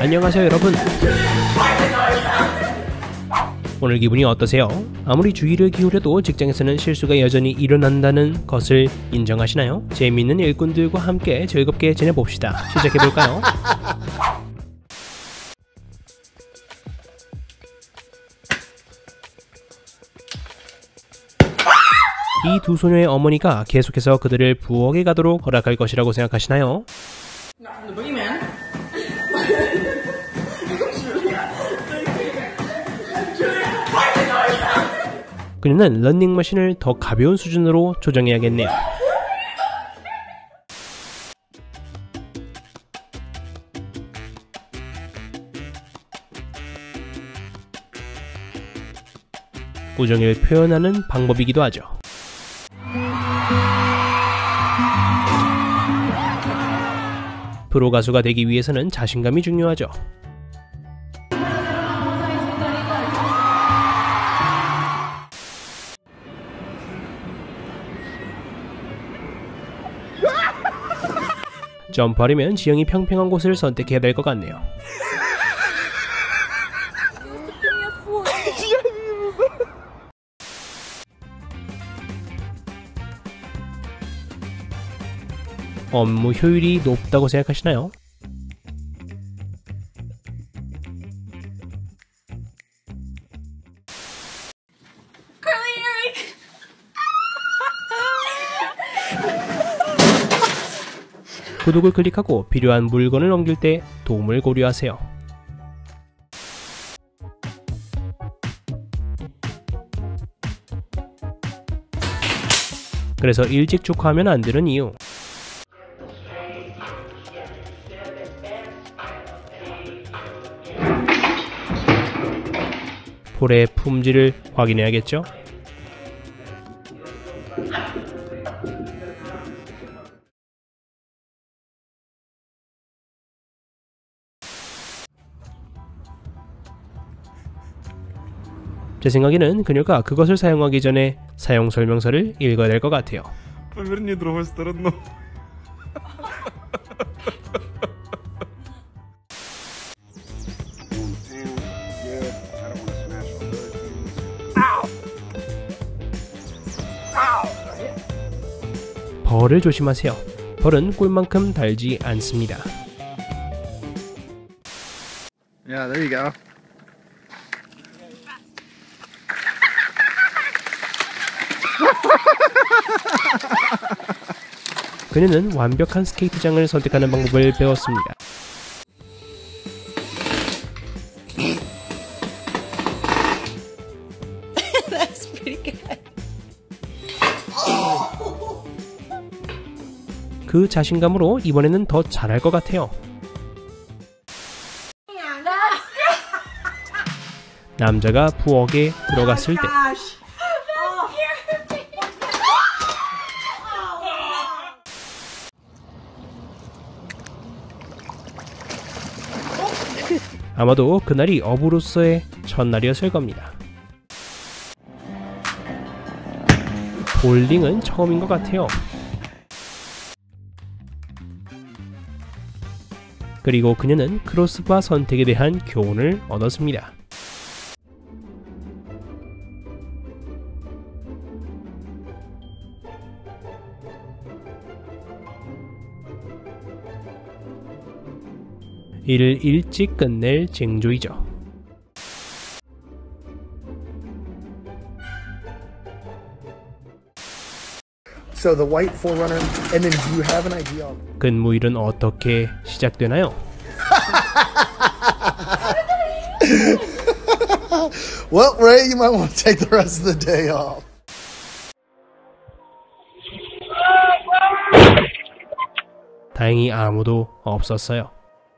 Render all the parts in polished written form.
안녕하세요 여러분. 오늘 기분이 어떠세요? 아무리 주의를 기울여도 직장에서는 실수가 여전히 일어난다는 것을 인정하시나요? 재미있는 일꾼들과 함께 즐겁게 지내봅시다. 시작해볼까요? 이 두 소녀의 어머니가 계속해서 그들을 부엌에 가도록 허락할 것이라고 생각하시나요? 그녀는 런닝머신을 더 가벼운 수준으로 조정해야겠네요. 우정을 표현하는 방법이기도 하죠. 프로 가수가 되기 위해서는 자신감이 중요하죠. 점프하려면 지형이 평평한 곳을 선택해야 될 것 같네요. 업무 효율이 높다고 생각하시나요? 구독을 클릭하고 필요한 물건을 옮길 때 도움을 고려하세요. 그래서 일찍 축하하면 안 되는 이유. 볼의 품질을 확인해야겠죠? 제 생각에는 그녀가 그것을 사용하기 전에 사용 설명서를 읽어야 될 것 같아요. 벌을 조심하세요. 벌은 꿀만큼 달지 않습니다. Yeah, there you go. 그녀는 완벽한 스케이트장을 선택하는 방법을 배웠습니다. That's pretty good. 그 자신감으로 이번에는 더 잘할 것 같아요. 남자가 부엌에 들어갔을 때 아마도 그날이 어부로서의 첫날이었을 겁니다. 볼링은 처음인 것 같아요. 그리고 그녀는 크로스바 선택에 대한 교훈을 얻었습니다. 일을 일찍 끝낼 쟁조이죠. So the white forerunner, and then do you have an idea? 근무일은 어떻게 시작되나요? Well, Ray, you might want to take the rest of the day off. 다행히 아무도 없었어요.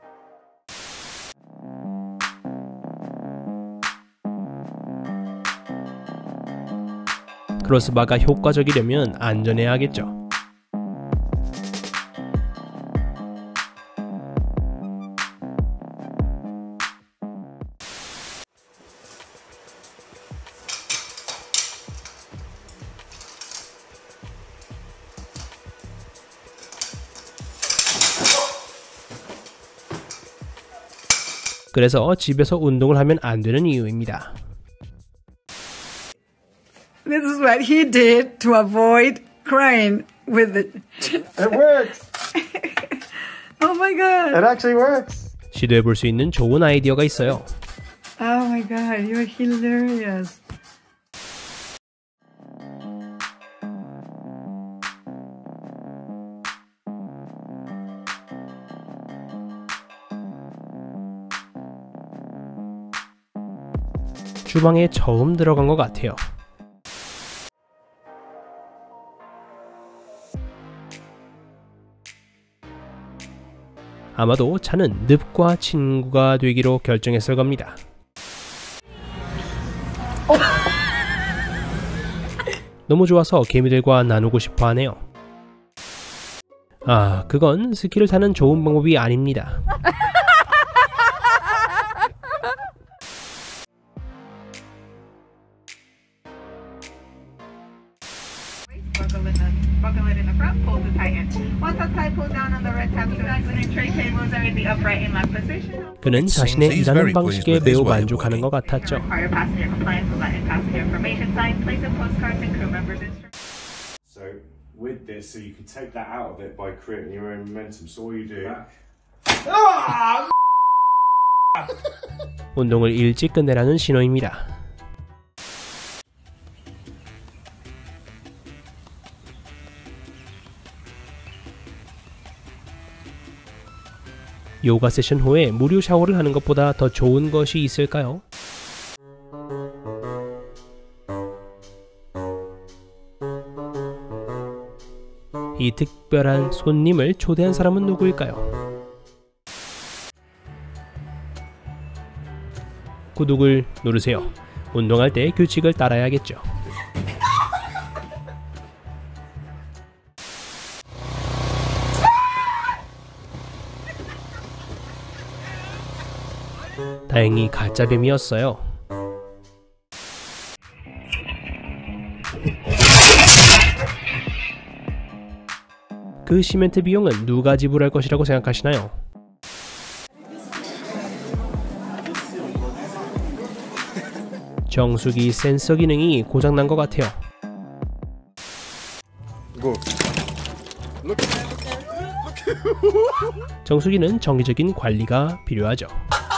크로스바가 효과적이려면 안전해야겠죠. 그래서 집에서 운동을 하면 안 되는 이유입니다. This is what he did to avoid crying with it. It works. Oh my god. It actually works. 시도해 볼 수 있는 좋은 아이디어가 있어요. Oh my god, you're hilarious. 주방에 처음 들어간 것 같아요. 아마도 차는 늪과 친구가 되기로 결정했을 겁니다. 너무 좋아서 개미들과 나누고 싶어 하네요. 아, 그건 스키를 타는 좋은 방법이 아닙니다. Buckle it in the front, pull to tighten. Once outside, pull down on the red tab to the tray tables are in the upright in lock position. 그는 자신의 일하는 방식에 매우 만족하는 것 같았죠. Require passenger compliance with Latin passenger information sign, place of postcards and crew members' instructions. So with this, so you can take that out of it by creating your own momentum. So all you do. 운동을 일찍 끝내라는 신호입니다. 요가 세션 후에 무료 샤워를 하는 것보다 더 좋은 것이 있을까요? 이 특별한 손님을 초대한 사람은 누구일까요? 구독을 누르세요. 운동할 때 규칙을 따라야겠죠. 다행히 가짜뱀이었어요. 그 시멘트 비용은 누가 지불할 것이라고 생각하시나요? 정수기 센서 기능이 고장난 것 같아요. 정수기는 정기적인 관리가 필요하죠.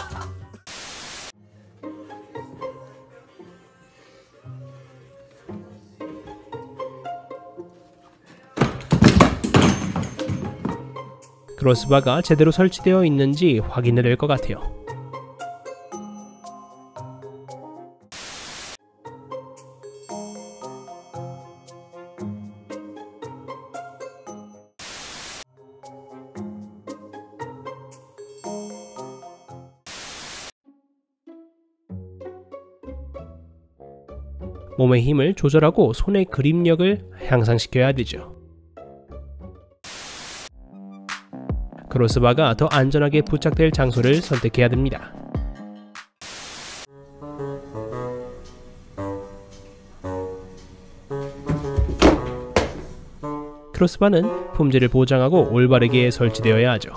크로스바가 제대로 설치되어 있는지 확인해야 될 것 같아요. 몸의 힘을 조절하고 손의 그립력을 향상시켜야 되죠. 크로스바가 더 안전하게 부착될 장소를 선택해야 됩니다. 크로스바는 품질을 보장하고 올바르게 설치되어야 하죠.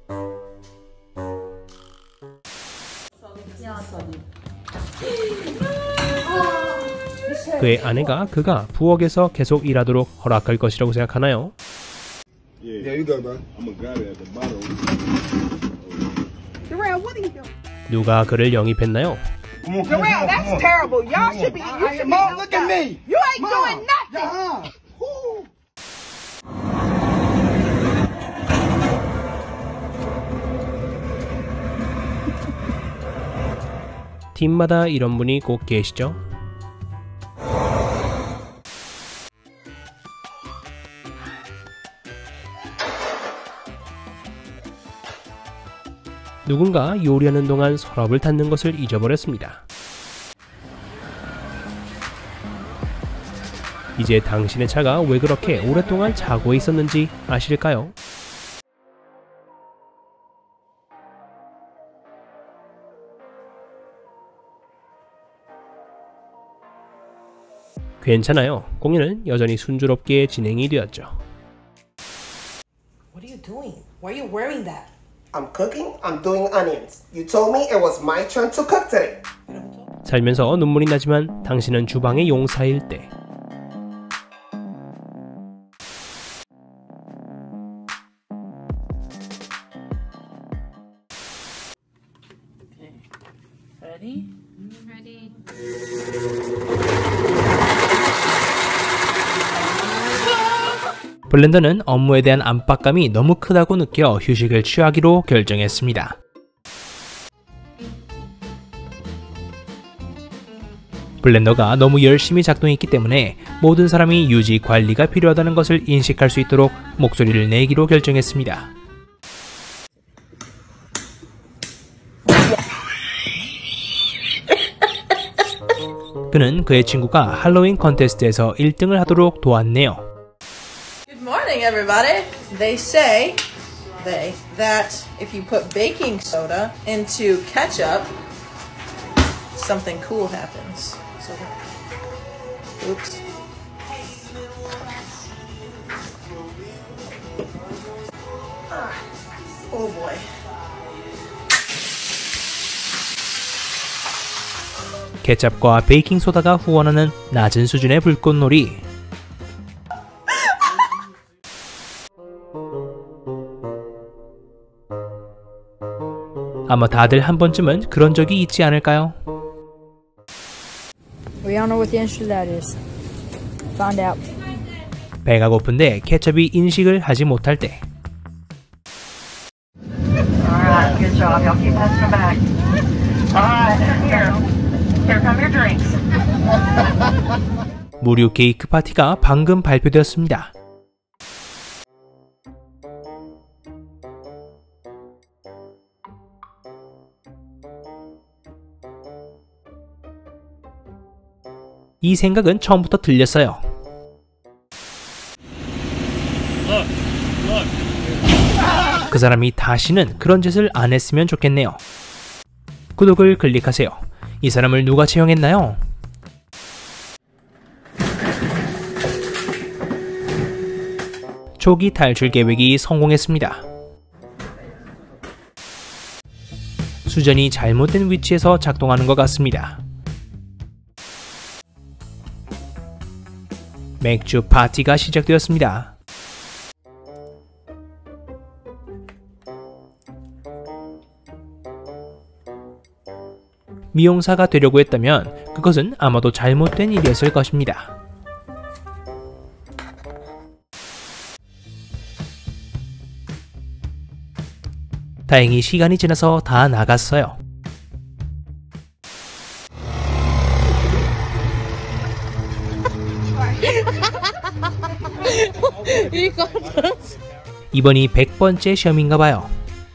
그의 아내가 그가 부엌에서 계속 일하도록 허락할 것이라고 생각하나요? Yeah, you go, bro. I'm gonna grab it at the bottom. Darrell, what are you doing? 누가 그를 영입했나요? Darrell, that's terrible. Y'all should be. You should be. Mom, look at me. You ain't doing nothing. 팀마다 이런 분이 꼭 계시죠? 누군가 요리하는 동안 서랍을 닫는 것을 잊어버렸습니다. 이제 당신의 차가 왜 그렇게 오랫동안 자고 있었는지 아실까요? 괜찮아요. 공연은 여전히 순조롭게 진행이 되었죠. What are you doing? Why are you wearing that? I'm cooking. I'm doing onions. You told me it was my turn to cook today. 살면서 눈물이 나지만 당신은 주방의 용사일 때. Ready? Ready. 블렌더는 업무에 대한 압박감이 너무 크다고 느껴 휴식을 취하기로 결정했습니다. 블렌더가 너무 열심히 작동했기 때문에 모든 사람이 유지 관리가 필요하다는 것을 인식할 수 있도록 목소리를 내기로 결정했습니다. 그는 그의 친구가 할로윈 컨테스트에서 1등을 하도록 도왔네요. Good morning, everybody. They say that if you put baking soda into ketchup, something cool happens. So, oops. Oh boy. 케첩과 베이킹소다가 후원하는 낮은 수준의 불꽃놀이. 아마 다들 한 번쯤은 그런 적이 있지 않을까요? We don't know what the answer to that is. Find out. 배가 고픈데 케첩이 인식을 하지 못할 때. Alright, good job. Y'all keep passing them back. Alright, here come your drinks. 무료 케이크 파티가 방금 발표되었습니다. 이 생각은 처음부터 들렸어요. 그 사람이 다시는 그런 짓을 안 했으면 좋겠네요. 구독을 클릭하세요. 이 사람을 누가 채용했나요? 초기 탈출 계획이 성공했습니다. 수전이 잘못된 위치에서 작동하는 것 같습니다. 맥주 파티가 시작되었습니다. 미용사가 되려고 했다면 그것은 아마도 잘못된 일이었을 것입니다. 다행히 시간이 지나서 다 나갔어요. 이번이 100번째 시험인가봐요.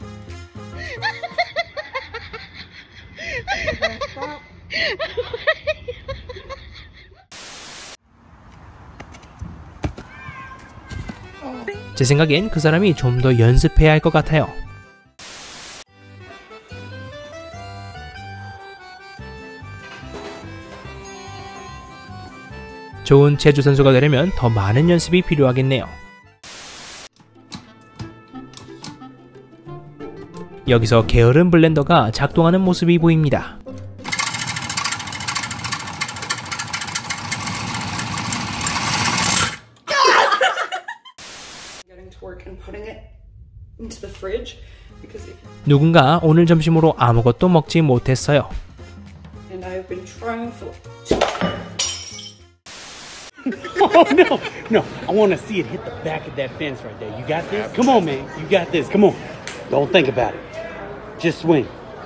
제 생각엔 그 사람이 좀 더 연습해야 할 것 같아요. 좋은 체조 선수가 되려면 더 많은 연습이 필요하겠네요. 여기서 게으른 블렌더가 작동하는 모습이 보입니다. 누군가 오늘 점심으로 아무것도 먹지 못했어요. Oh no, no! I want to see it hit the back of that fence right there. You got this? Come on, man. You got this. Come on. Don't think about it. Just swing.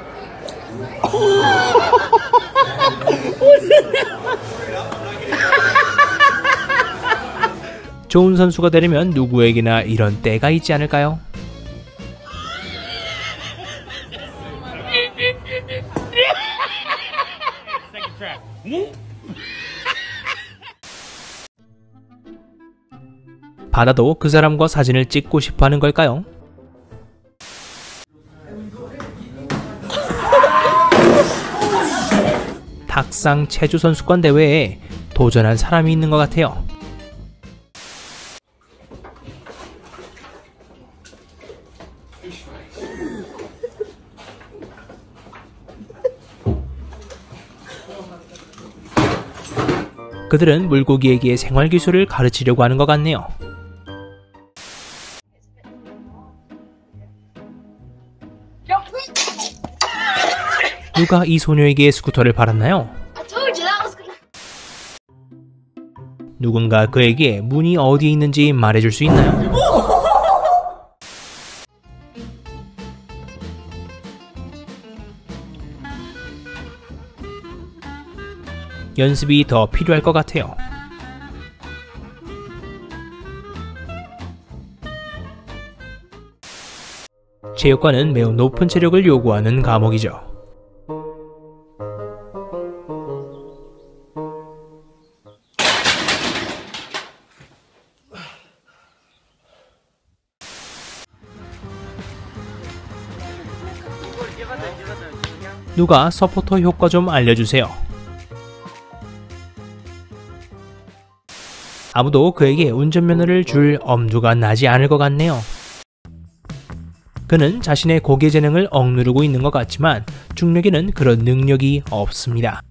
좋은 선수가 되려면 누구에게나 이런 때가 있지 않을까요? 바다도 그 사람과 사진을 찍고 싶어 하는 걸까요? 탁상 체조 선수권 대회에 도전한 사람이 있는 것 같아요. 그들은 물고기에게 생활기술을 가르치려고 하는 것 같네요. 누가 이 소녀에게 스쿠터를 팔았나요? 누군가 그에게 문이 어디에 있는지 말해줄 수 있나요? 연습이 더 필요할 것 같아요. 체육관은 매우 높은 체력을 요구하는 과목이죠. 누가 서포터 효과 좀 알려주세요. 아무도 그에게 운전면허를 줄 엄두가 나지 않을 것 같네요. 그는 자신의 고개 재능을 억누르고 있는 것 같지만 중력에는 그런 능력이 없습니다.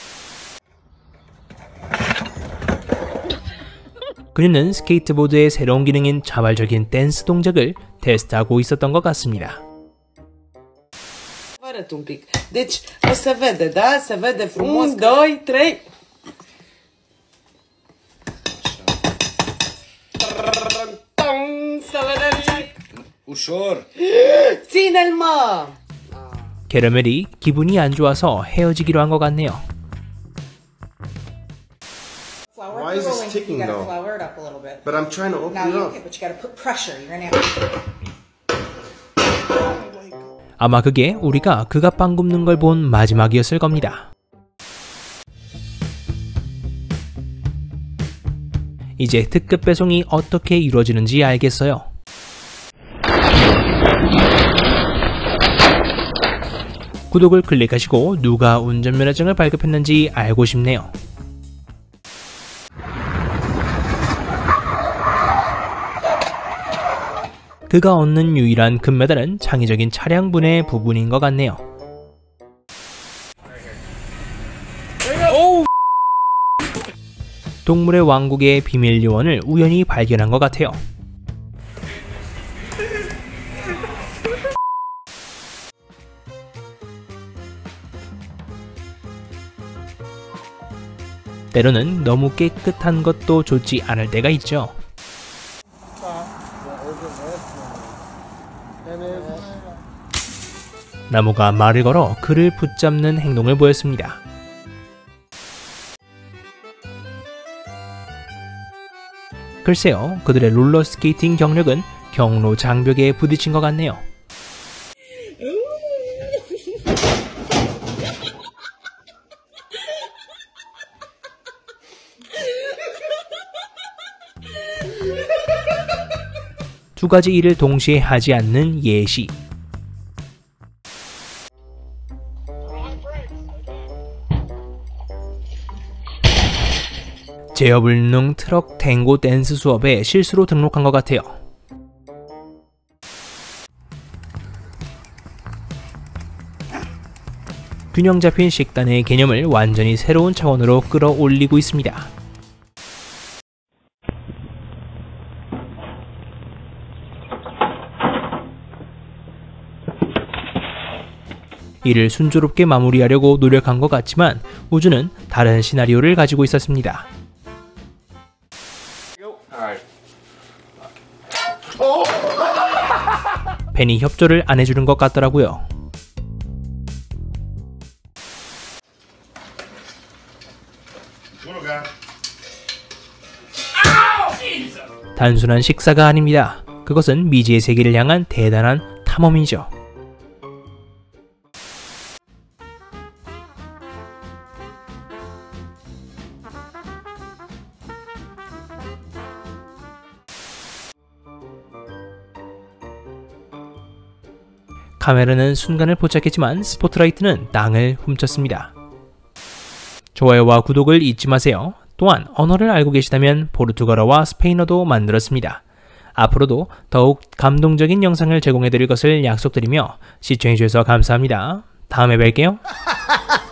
그녀는 스케이트보드의 새로운 기능인 자발적인 댄스 동작을 테스트하고 있었던 것 같습니다. Deci, o se vede, da? Se vede frumos. 1, 2, 3. Se vede. Ușor. Ține-l, mă! 캐러멜이 기분이 안 좋아서 헤어지기로 한 것 같네요. Why is it sticking though? But I'm trying to open it up. But you gotta put pressure. You're gonna have 아마 그게 우리가 그가 빵 굽는 걸 본 마지막이었을 겁니다. 이제 특급 배송이 어떻게 이루어지는지 알겠어요. 구독을 클릭하시고 누가 운전면허증을 발급했는지 알고 싶네요. 그가 얻는 유일한 금메달은 창의적인 차량분해 부분인 것 같네요. 동물의 왕국의 비밀 요원을 우연히 발견한 것 같아요. 때로는 너무 깨끗한 것도 좋지 않을 때가 있죠. 나무가 말을 걸어 그를 붙잡는 행동을 보였습니다. 글쎄요, 그들의 롤러스케이팅 경력은 경로 장벽에 부딪힌 것 같네요. 두 가지 일을 동시에 하지 않는 예시. 제어불능 트럭 탱고 댄스 수업에 실수로 등록한 것 같아요. 균형 잡힌 식단의 개념을 완전히 새로운 차원으로 끌어올리고 있습니다. 이를 순조롭게 마무리하려고 노력한 것 같지만 우주는 다른 시나리오를 가지고 있었습니다. 벤이 협조를 안 해주는 것 같더라고요. 단순한 식사가 아닙니다. 그것은 미지의 세계를 향한 대단한 탐험이죠. 카메라는 순간을 포착했지만 스포트라이트는 땅을 훔쳤습니다. 좋아요와 구독을 잊지 마세요. 또한 언어를 알고 계시다면 포르투갈어와 스페인어도 만들었습니다. 앞으로도 더욱 감동적인 영상을 제공해드릴 것을 약속드리며 시청해주셔서 감사합니다. 다음에 뵐게요.